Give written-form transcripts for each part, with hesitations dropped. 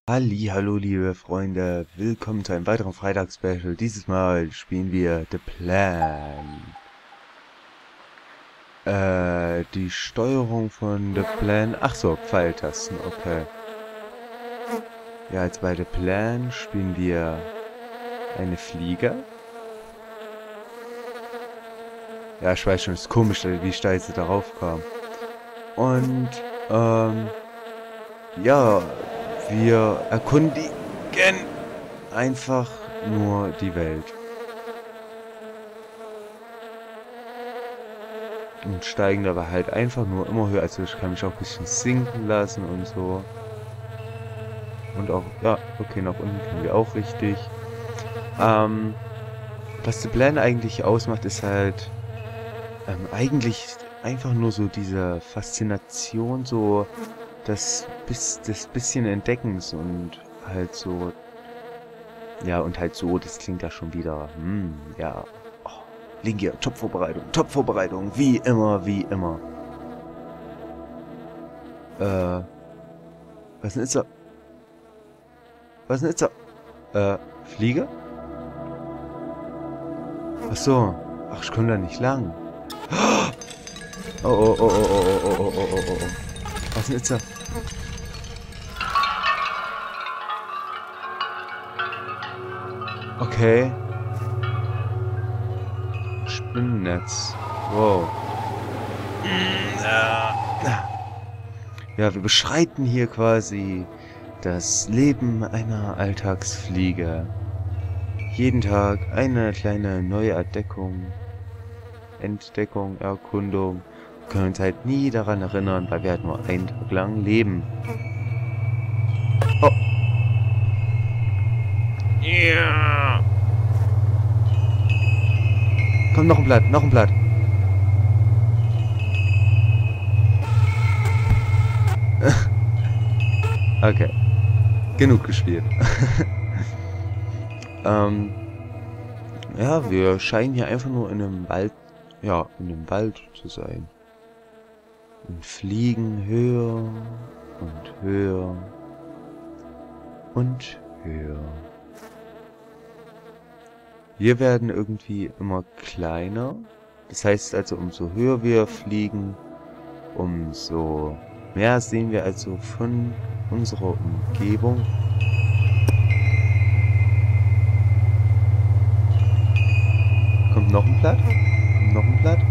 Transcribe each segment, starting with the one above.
Hallo, liebe Freunde, willkommen zu einem weiteren Freitagsspecial. Dieses Mal spielen wir The Plan. Die Steuerung von The Plan. Ach so, Pfeiltasten, okay. Ja, jetzt bei The Plan spielen wir eine Fliege. Ja, ich weiß schon, es ist komisch, wie ich da jetzt darauf kam. Und, ja, wir erkundigen einfach nur die Welt. Und steigen dabei halt einfach nur immer höher. Also ich kann mich auch ein bisschen sinken lassen und so. Und auch, ja, okay, nach unten können wir auch richtig. Was The Plan eigentlich ausmacht, ist halt eigentlich einfach nur so diese Faszination, so das bisschen Entdeckens und halt so, ja, und halt so, das klingt ja schon wieder, ja, oh, Lingia, Top Vorbereitung, wie immer, wie immer. Was denn ist da? Was denn ist da? Fliege? Ach so. Ach, ich komme da nicht lang. Oh. Was denn ist da? Okay. Spinnennetz. Wow. Ja, wir beschreiten hier quasi das Leben einer Alltagsfliege. Jeden Tag eine kleine neue Entdeckung, Erkundung. Wir können uns halt nie daran erinnern, weil wir halt nur einen Tag lang leben. Oh. Ja. Komm, noch ein Blatt, noch ein Blatt. Okay. Genug gespielt. Ja, wir scheinen hier einfach nur in einem Wald, ja, in einem Wald zu sein. Und fliegen höher und höher und höher. Wir werden irgendwie immer kleiner. Das heißt also, umso höher wir fliegen, umso mehr sehen wir also von unserer Umgebung. Kommt noch ein Blatt? Kommt noch ein Blatt?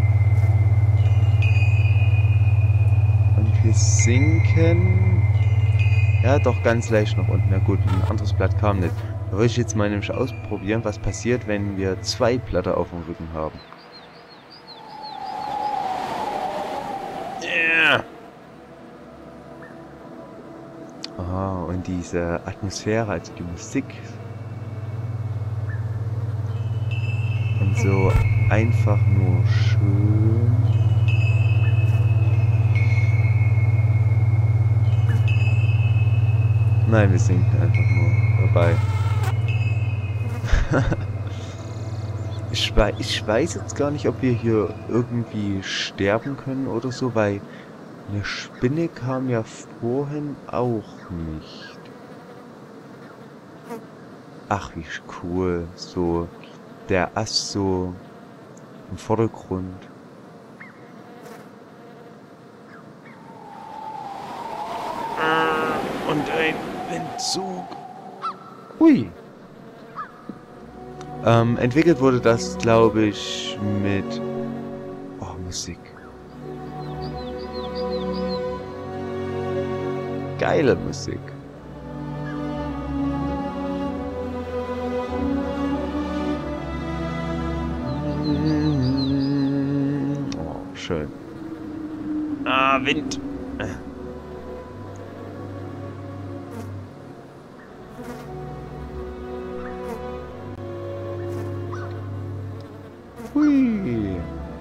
Und wir sinken. Ja, doch ganz leicht nach unten. Na gut, ein anderes Blatt kam nicht. Da wollte ich jetzt mal nämlich ausprobieren, was passiert, wenn wir zwei Blätter auf dem Rücken haben. Yeah. Ah, und diese Atmosphäre, also die Musik. Und so einfach nur schön. Nein, wir sinken einfach nur dabei. Ich weiß jetzt gar nicht, ob wir hier irgendwie sterben können oder so, weil eine Spinne kam ja vorhin auch nicht. Ach, wie cool. So, der Ast so im Vordergrund. Und ein Windzug. Hui. Entwickelt wurde das, glaube ich, mit... Oh, Musik. Geile Musik. Oh, schön. Ah, Wind. Hui.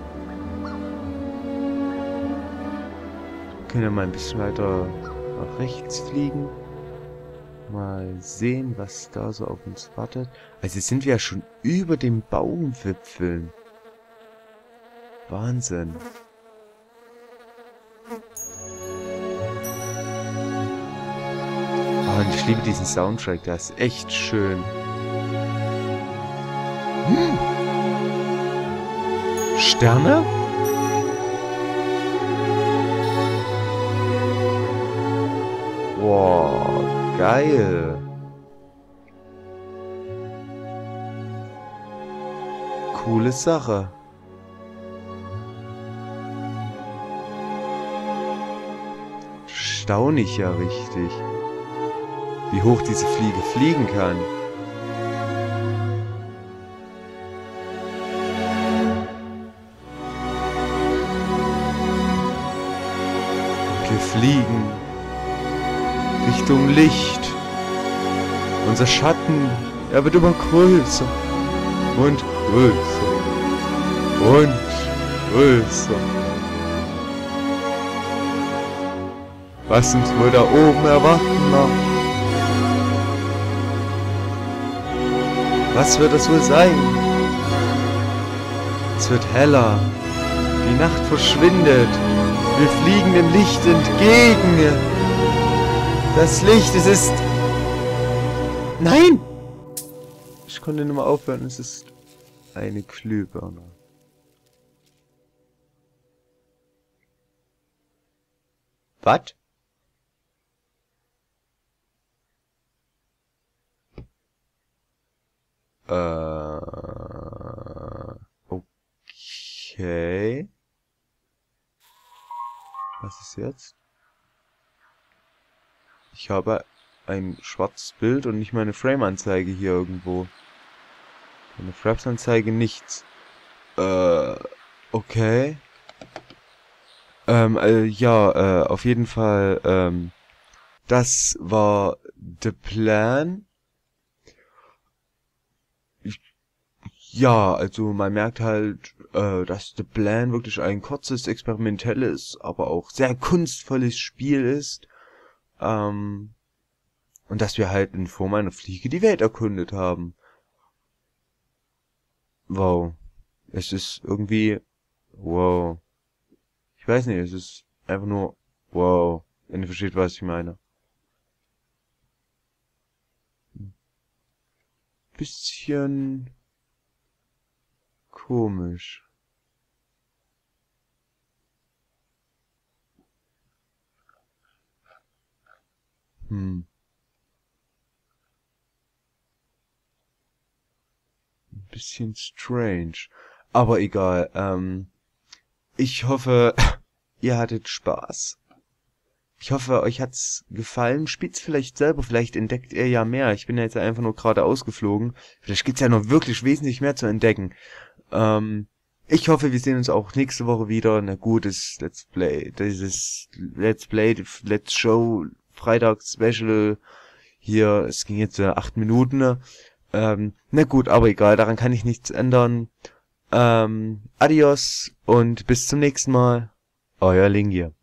Können wir mal ein bisschen weiter nach rechts fliegen. Mal sehen, was da so auf uns wartet. Also jetzt sind wir ja schon über den Baumwipfeln. Wahnsinn. Und ich Ich liebe diesen Soundtrack, der ist echt schön. Sterne? Wow, geil. Coole Sache. Staune ich ja richtig, wie hoch diese Fliege fliegen kann. Wir fliegen Richtung Licht. Unser Schatten, er wird immer größer und größer und größer. Was uns wohl da oben erwarten mag? Was wird es wohl sein? Es wird heller. Die Nacht verschwindet. Wir fliegen dem Licht entgegen. Das Licht, es ist... Nein! Ich konnte nicht mehr aufhören. Es ist eine Glühbirne. Was? Okay. Was ist jetzt? Ich habe ein schwarzes Bild und nicht meine Frame-Anzeige hier irgendwo. Meine Frames-Anzeige nichts. Okay. Ja, auf jeden Fall, das war the plan. Ja, also man merkt halt, dass The Plan wirklich ein kurzes, experimentelles, aber auch sehr kunstvolles Spiel ist. Und dass wir halt in Form einer Fliege die Welt erkundet haben. Wow. Es ist irgendwie... Wow. Ich weiß nicht, es ist einfach nur... Wow. Wenn ihr versteht, was ich meine. Bisschen... komisch. Ein bisschen strange. Aber egal. Ich hoffe, ihr hattet Spaß. Ich hoffe, euch hat's gefallen. Spielt's vielleicht selber, vielleicht entdeckt ihr ja mehr. Ich bin ja jetzt einfach nur gerade ausgeflogen. Vielleicht gibt's ja noch wirklich wesentlich mehr zu entdecken. Ich hoffe, wir sehen uns auch nächste Woche wieder. Na gut, das Let's Play, Let's Show, Freitags-Special hier. Es ging jetzt 8 Minuten. Ne? Na gut, aber egal, daran kann ich nichts ändern. Adios und bis zum nächsten Mal. Euer Lingier.